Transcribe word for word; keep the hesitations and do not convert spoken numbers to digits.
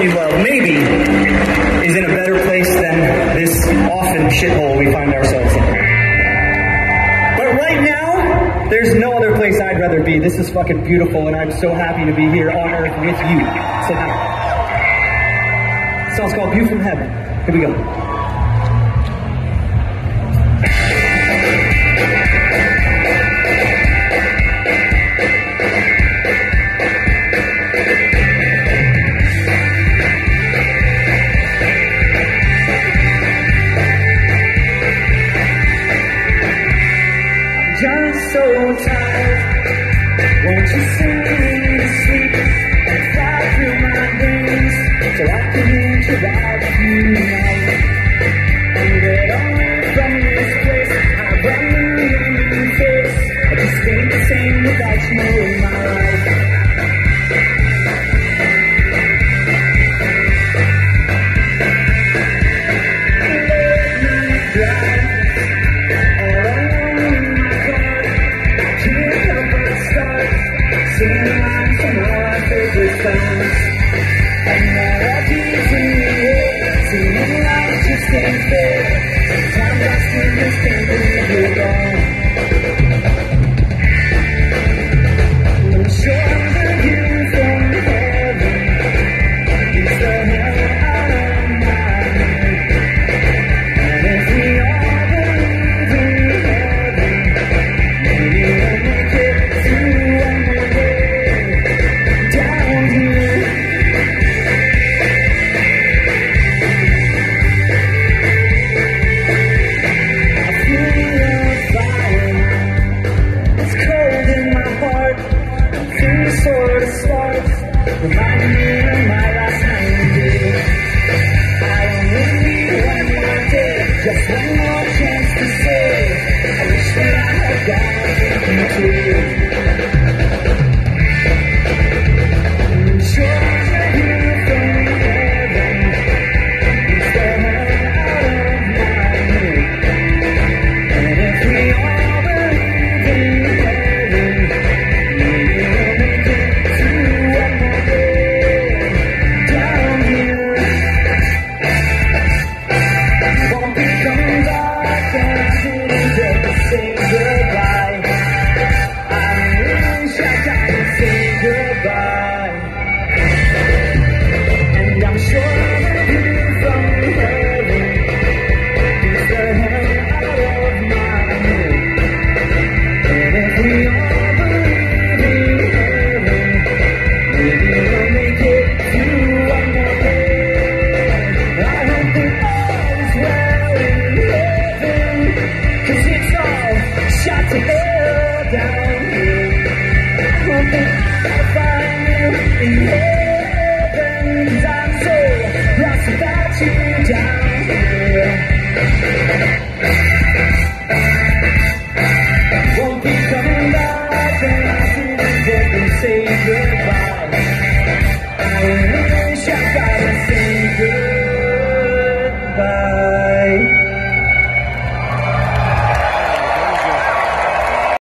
genuinely love, maybe, is in a better place than this often shithole we find ourselves in. But right now, there's no other place I'd rather be. This is fucking beautiful, and I'm so happy to be here on Earth with you. So now, the song's called View from Heaven. Here we go. Just so tired, won't you sing me to sleep and fly through my veins so I can interact with you tonight and get away from this place. I run the rain face, I just ain't the same without you in my life. And melodies in the air, singing like just ain't fair. Time lost in this can't believe you're gone. I'm sure the view from heaven is the hell out of my head. And if we all believe in heaven, maybe we'll make it to one more day down here. Sort of starts reminding me of my last ninety days. I only need one more day, just one more chance to say I wish that I had gone with you too. Sure as you're here from heaven, it's the hell out of my head. And if we all believe in heaven, maybe we'll make it say goodbye. I wish I gotta say